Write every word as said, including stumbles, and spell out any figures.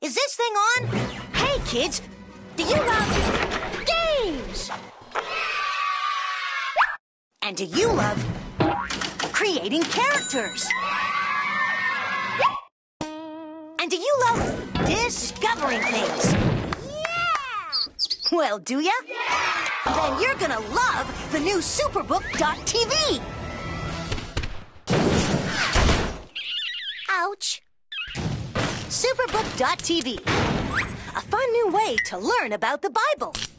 Is this thing on? Hey, kids, do you love games? And do you love creating characters? And do you love discovering things? Yeah! Well, do ya? Yeah! Then you're gonna love the new Superbook dot T V. Ouch. Superbook dot T V. A fun new way to learn about the Bible.